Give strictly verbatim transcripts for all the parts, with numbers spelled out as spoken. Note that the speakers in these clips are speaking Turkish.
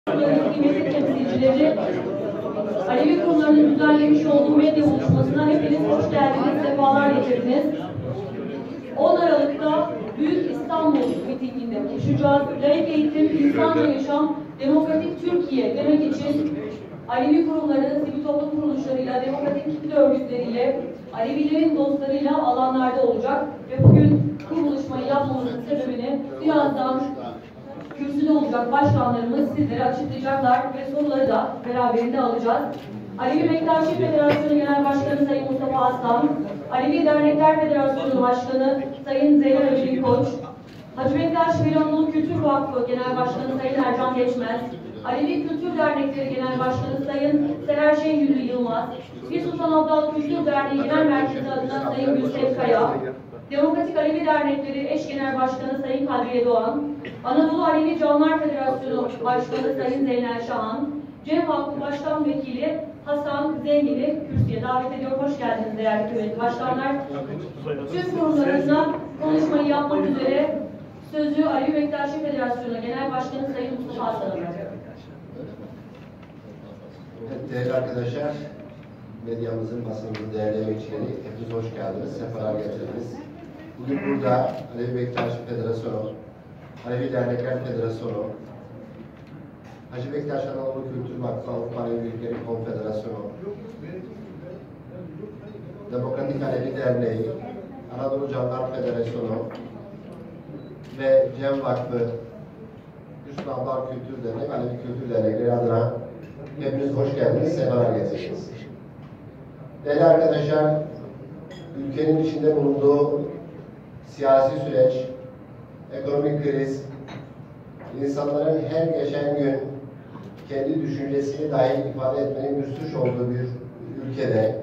Kıymetli temsilcileri, Alevi kurumlarının düzenlemiş olduğu medya buluşmasına hepiniz hoş geldiniz, sefalar getirdiniz. on Aralık'ta Büyük İstanbul mitinginde buluşacağız. Laik eğitim, insanla yaşam, demokratik Türkiye demek için Alevi kurumları, sivil toplum kuruluşlarıyla, demokratik kitle örgütleriyle, Alevilerin dostlarıyla alanlarda olacak ve bugün bu buluşmayı yapmamızın sebebini birazdan kürsüde olacak başkanlarımız sizlere açıklayacaklar ve soruları da beraberinde alacağız. Alevi Bektaşi Federasyonu Genel Başkanı Sayın Mustafa Aslan, Alevi Dernekler Federasyonu Başkanı Sayın Zeynep Öceli Koç, Hacı Bektaş Veli Anadolu Kültür Vakfı Genel Başkanı Sayın Ercan Geçmez, Alevi Kültür Dernekleri Genel Başkanı Sayın Seher Şengülü Yılmaz, Bir Sultan Abdal Kültür Derneği Genel Merkezi adına Sayın Gülsev Kaya, Demokratik Alevi Dernekleri Eş Genel Başkanı Sayın Kadriye Doğan, Anadolu Alevi Canlar Federasyonu Başkanı Sayın Zeynel Şahan, Cem Vakfı Başkan Vekili Hasan Zengin'i kürsüye davet ediyor. Hoş geldiniz değerli kıymetli başkanlar. Tüm kurumlarımızla konuşmayı yapmak üzere sözü Alevi Bektaşi Federasyonu Genel Başkanı Sayın Mustafa Aslan'a bırakıyorum. Evet, değerli arkadaşlar, medyamızın, basınımızın değerli emekçileri, hepiniz hoş geldiniz, sefalar getirdiniz. Bugün burada Alevi Bektaşi Federasyonu, Alevi Dernekler Federasyonu, Hacı Bektaş Anadolu Kültür Vakfı Avrupa Alevi Ülkeleri Konfederasyonu, Demokratik Alevi Derneği, Anadolu Canlar Federasyonu ve Cem Vakfı, Yusuf Abdal Kültür Derneği, Alevi Kültür Dernekleri adına hepiniz hoş geldiniz, sefalar getirdiniz. Değerli arkadaşlar, ülkenin içinde bulunduğu siyasi süreç, ekonomik kriz, insanların her geçen gün kendi düşüncesini dahi ifade etmenin müstüş olduğu bir ülkede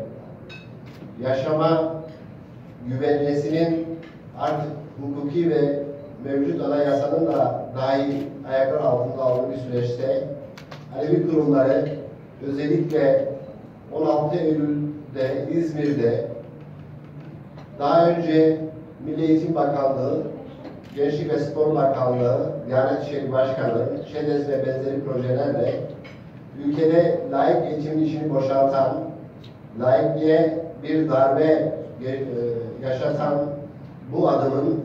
yaşama güvencesinin artık hukuki ve mevcut anayasanın da dahi ayaklar altında olduğu bir süreçte Alevi kurumları özellikle on altı Eylül'de İzmir'de daha önce Milli Eğitim Bakanlığı, Gençlik ve Spor Bakanlığı, Diyanet İşleri Başkanı, ŞEDES ve benzeri projelerle ülkede laik eğitimin içini boşaltan, laikliğe bir darbe yaşatan bu adımın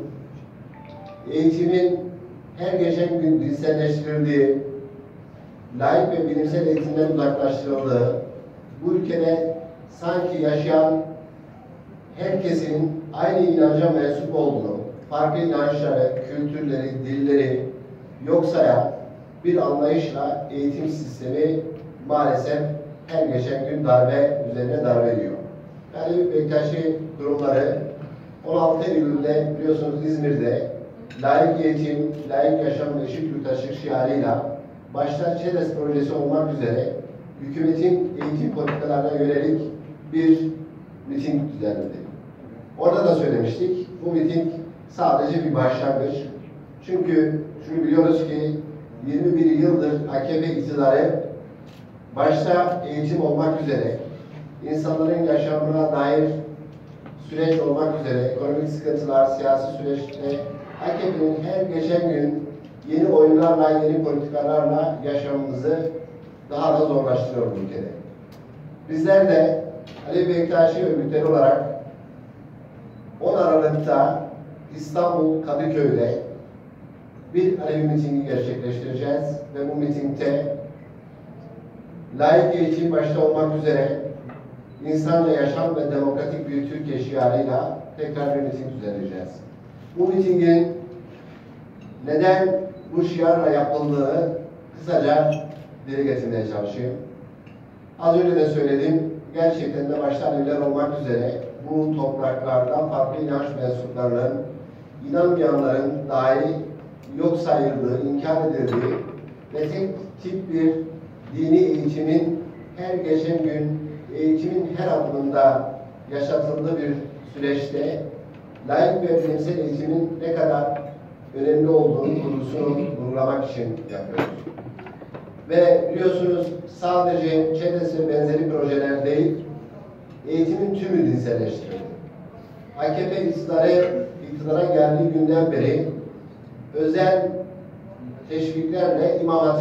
eğitimin her geçen gün dilselleştirildiği, laik ve bilimsel eğitimden uzaklaştırıldığı, bu ülkede sanki yaşayan herkesin aynı inanca mensup olduğu, farklı inançları, kültürleri, dilleri yok sayan bir anlayışla eğitim sistemi maalesef her geçen gün darbe üzerine darbe ediyor. Alevi Bektaşi kurumları on altı Eylül'de biliyorsunuz İzmir'de laik eğitim, laik yaşam ve eşit yurttaşlık şiarıyla başta ÇEDES projesi olmak üzere hükümetin eğitim politikalarına yönelik bir miting düzenledi. Orada da söylemiştik, bu miting sadece bir başlangıç. Çünkü şunu biliyoruz ki yirmi bir yıldır A K P iktidarı başta eğitim olmak üzere insanların yaşamına dair süreç olmak üzere ekonomik sıkıntılar, siyasi süreçte A K P'nin her geçen gün yeni oyunlarla, yeni politikalarla yaşamımızı daha da zorlaştırıyor bu ülkede. Bizler de Alevi Bektaşi örgütleri olarak on Aralık'ta İstanbul Kadıköy'de bir Alevi mitingi gerçekleştireceğiz ve bu mitingde laik eğitim başta olmak üzere insanla yaşam ve demokratik bir Türkiye şiarıyla tekrar bir miting düzenleyeceğiz. Bu mitingin neden bu şiarla yapıldığını kısaca dile getirmeye çalışayım. Az önce de söyledim, gerçekten de başta Aleviler olmak üzere bu topraklardan farklı inanç mensuplarının, inanmayanların dahi yok sayıldığı, inkar edildiği ve tek tip bir dini eğitimin her geçen gün eğitimin her adımında yaşatıldığı bir süreçte laik ve bilimsel eğitimin ne kadar önemli olduğunu vurgusunu vurgulamak için yapıyoruz. Ve biliyorsunuz sadece ÇEDES ve benzeri projeler değil, eğitimin tümü dinselleştirildi. A K P iktidarı, iktidara geldiği günden beri özel teşviklerle İmam Hatip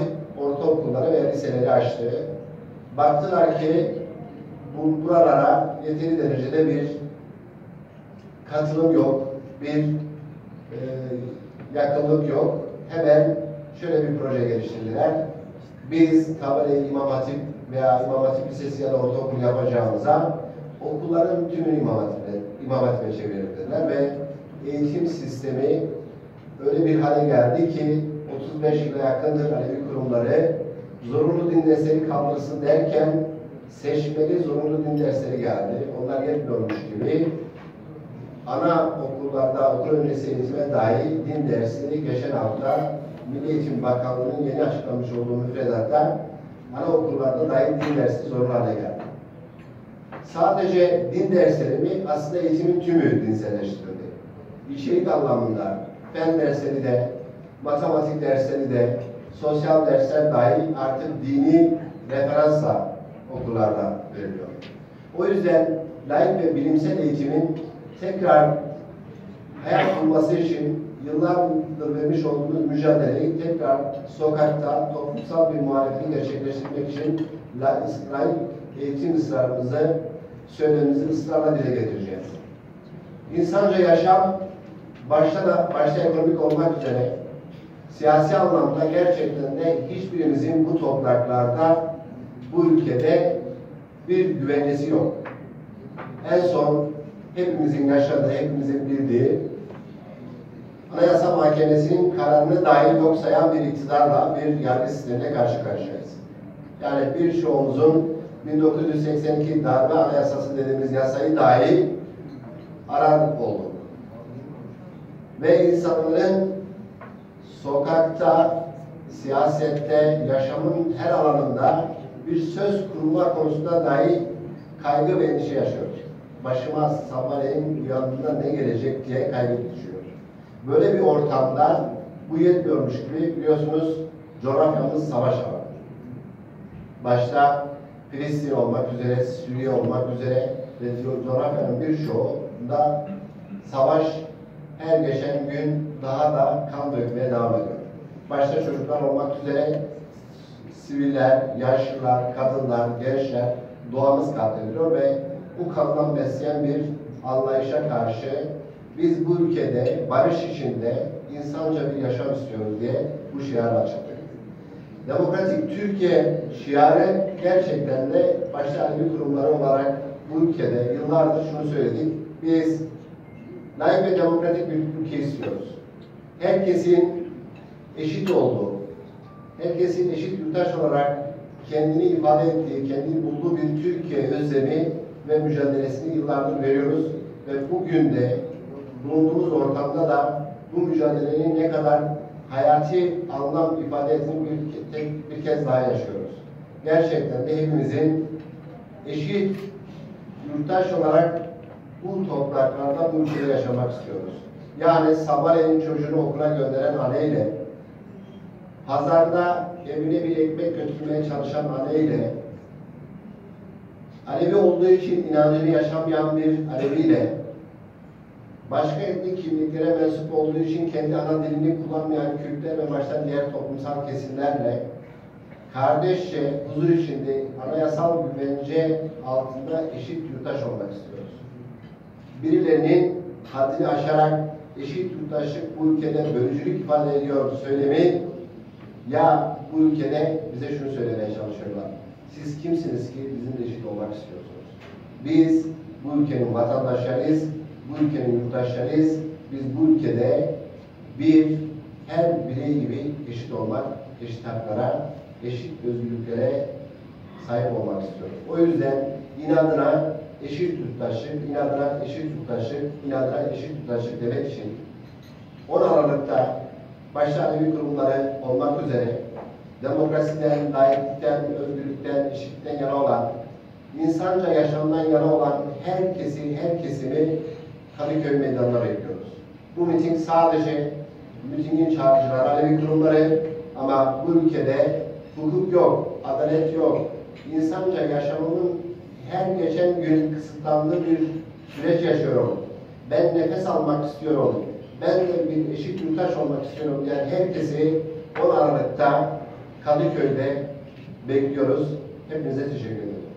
ortaokulları ve liseleri açtı. Baktılar ki bu buralara yeteri derecede bir katılım yok, bir e, yakınlık yok. Hemen şöyle bir proje geliştirdiler. Biz Kabale İmam Hatip veya İmam Hatip Lisesi ya da ortaokul yapacağımıza okulların tümünü İmam Hatip'e, İmam Hatip'e çevirelim dediler ve eğitim sistemi öyle bir hale geldi ki otuz beş yıla yakındır Alevi kurumları zorunlu din dersleri kaldırsın derken seçmeli zorunlu din dersleri geldi. Onlar yetmiyormuş gibi ana okullarda okul öncesi eğitime dahi din dersleri geçen hafta Milli Eğitim Bakanlığı'nın yeni açıklamış olduğu müfredatta anaokullarda dahi din dersi zorunlu hale geldi. Sadece din dersleri mi? Aslında eğitimin tümü dinselleştirildi. İçerik anlamında fen dersleri de, matematik dersleri de, sosyal dersler dahi artık dini referansla okullarda veriliyor. O yüzden laik ve bilimsel eğitimin tekrar hayat bulması için yıllardır vermiş olduğumuz mücadeleyi tekrar sokakta toplumsal bir muhalefeti gerçekleştirmek için laik eğitim ısrarımızı, söylemimizi ısrarla dile getireceğiz. İnsanca yaşam başta da başta ekonomik olmak üzere siyasi anlamda gerçekten de hiçbirimizin bu topraklarda, bu ülkede bir güvencesi yok. En son hepimizin yaşadığı, hepimizin bildiği Anayasa Mahkemesi'nin kararını dahi yok sayan bir iktidarla bir yargı sistemine karşı karşıyayız. Yani birçoğumuzun bin dokuz yüz seksen iki darbe anayasası dediğimiz yasayı dahi arar olduk. Ve insanların sokakta, siyasette, yaşamın her alanında bir söz kurma konusunda dahi kaygı ve endişe yaşıyoruz. Başıma sabahleyin uyandığında ne gelecek diye kaygı düşüyor. Böyle bir ortamda bu yetmiyormuş gibi biliyorsunuz coğrafyamız savaş alanı. Başta Filistin olmak üzere, Suriye olmak üzere ve coğrafyanın birçoğunda savaş her geçen gün daha da kan dökmeye devam ediyor. Başta çocuklar olmak üzere siviller, yaşlılar, kadınlar, gençler doğamız katlediliyor ve bu kandan besleyen bir anlayışa karşı biz bu ülkede barış içinde insanca bir yaşam istiyoruz diye bu şiarı açıkladık. Demokratik Türkiye şiarı gerçekten de başta Alevi kurumları olarak bu ülkede yıllardır şunu söyledik. Biz layık ve demokratik bir ülke istiyoruz. Herkesin eşit olduğu, herkesin eşit yurttaş olarak kendini ifade ettiği, kendini bulduğu bir Türkiye özlemi ve mücadelesini yıllardır veriyoruz. Ve bugün de bulunduğumuz ortamda da bu mücadelenin ne kadar hayati anlam ifade ettiğini bir, tek, bir kez daha yaşıyoruz. Gerçekten de hepimizin eşit yurttaş olarak bu topraklarda bu ülkede yaşamak istiyoruz. Yani sabahleyin çocuğunu okula gönderen anneyle, pazarda evine bir ekmek götürmeye çalışan anneyle, Alevi olduğu için inancını yaşamayan bir Aleviyle, başka etnik kimliklere mensup olduğu için kendi ana dilini kullanmayan Kürtler ve başta diğer toplumsal kesimlerle kardeşçe, huzur içinde, anayasal güvence altında eşit yurttaş olmak istiyoruz. Birilerinin haddini aşarak eşit yurttaşlık bu ülkede bölücülük ifade ediyor söylemi ya bu ülkede bize şunu söylemeye çalışıyorlar. Siz kimsiniz ki bizimle eşit olmak istiyorsunuz? Biz bu ülkenin vatandaşlarıyız, bu ülkenin yurttaşlarıyız. Biz bu ülkede bir her birey gibi eşit olmak, eşit haklara, eşit özgürlüklere sahip olmak istiyoruz. O yüzden inadına eşit yurttaşlık, inadına eşit yurttaşlık, inadına eşit yurttaşlık demek için on Aralık'ta başta Alevi kurumları olmak üzere demokrasiden, layıklıktan, özgürlükten, eşitlikten yana olan, insanca yaşamdan yana olan herkesi, her kesimi Kadıköy meydanına bekliyoruz. Bu miting sadece mitingin çağrıcıları, Alevi kurumları ama bu ülkede hukuk yok, adalet yok. İnsanca yaşamının her geçen gün kısıtlandığı bir süreç yaşıyorum. Ben nefes almak istiyorum. Ben de bir eşit yurttaş olmak istiyorum. Yani herkesi on Aralık'ta Kadıköy'de bekliyoruz. Hepinize teşekkür ederim.